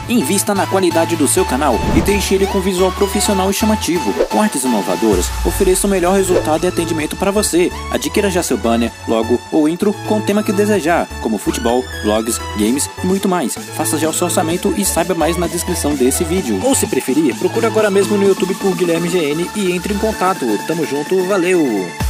Invista na qualidade do seu canal e deixe ele com visual profissional e chamativo. Com artes inovadoras, ofereça o melhor resultado e atendimento para você. Adquira já seu banner, logo ou intro com o tema que desejar, como futebol, vlogs, games e muito mais. Faça já o seu orçamento e saiba mais na descrição desse vídeo. Ou se preferir, procure agora mesmo no YouTube por Guilherme GN e entre em contato. Tamo junto, valeu!